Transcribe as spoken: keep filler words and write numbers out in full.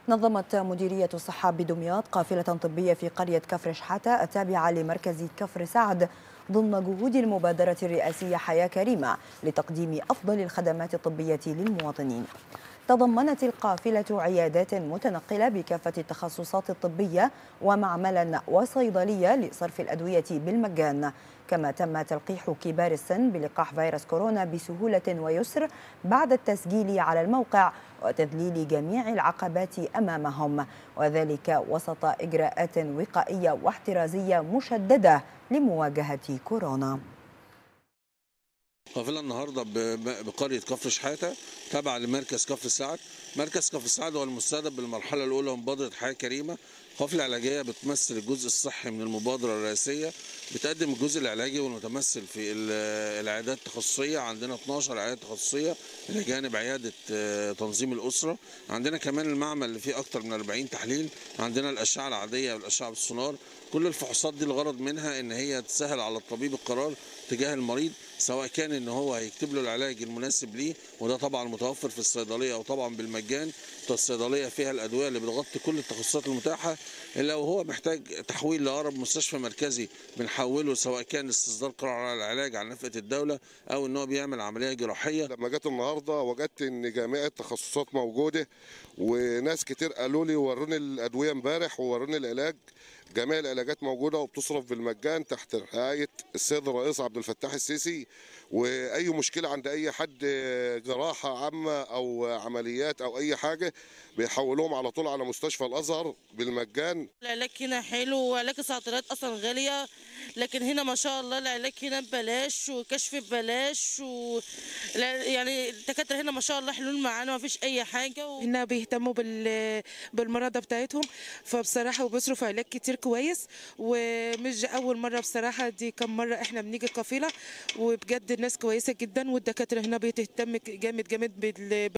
نظمت مديرية الصحة بدمياط قافلة طبية في قرية كفر شحاتة التابعة لمركز كفر سعد ضمن جهود المبادرة الرئاسية حياة كريمة لتقديم أفضل الخدمات الطبية للمواطنين. تضمنت القافلة عيادات متنقلة بكافة التخصصات الطبية ومعملا وصيدلية لصرف الأدوية بالمجان، كما تم تلقيح كبار السن بلقاح فيروس كورونا بسهولة ويسر بعد التسجيل على الموقع وتذليل جميع العقبات أمامهم، وذلك وسط إجراءات وقائية واحترازية مشددة لمواجهة كورونا. قافله النهارده بقريه كفر شحاته تابعه لمركز كفر سعد. مركز كفر سعد هو المستهدف بالمرحله الاولى من مبادره حياه كريمه. قافله علاجيه بتمثل الجزء الصحي من المبادره الرئاسيه، بتقدم الجزء العلاجي والمتمثل في العيادات التخصصيه. عندنا اتناشر عياده تخصصيه الى جانب عياده تنظيم الاسره. عندنا كمان المعمل اللي فيه اكثر من أربعين تحليل. عندنا الاشعه العاديه والاشعه بالسونار. كل الفحوصات دي الغرض منها ان هي تسهل على الطبيب القرار تجاه المريض، سواء كان ان هو هيكتب له العلاج المناسب ليه، وده طبعا متوفر في الصيدليه وطبعا بالمجان. الصيدليه فيها الادويه اللي بتغطي كل التخصصات المتاحه، الا وهو محتاج تحويل لاقرب مستشفى مركزي بنحوله، سواء كان استصدار قرار على العلاج على نفقه الدوله او ان هو بيعمل عمليه جراحيه. لما جيت النهارده وجدت ان جميع التخصصات موجوده، وناس كتير قالوا لي وروني الادويه امبارح ووروني العلاج. جميع العلاجات موجوده وبتصرف بالمجان تحت رعايه السيد الرئيس عبد الفتاح السيسي. واي مشكله عند اي حد، جراحه عامه او عمليات او اي حاجه، بيحولوهم على طول على مستشفى الازهر بالمجان. العلاج هنا حلو، وعلاج الصيدليات اصلا غاليه، لكن هنا ما شاء الله العلاج هنا ببلاش وكشف ببلاش و... يعني الدكاتره هنا ما شاء الله حلول معانا، ما فيش اي حاجه و... هنا بيهتموا بال... بالمرضى بتاعتهم، فبصراحه وبيصرفوا علاج كتير كويس، ومش اول مره بصراحه، دي كم مره احنا بنيجي قافله، وبجد الناس كويسه جدا، والدكاتره هنا بتهتم جامد جامد بال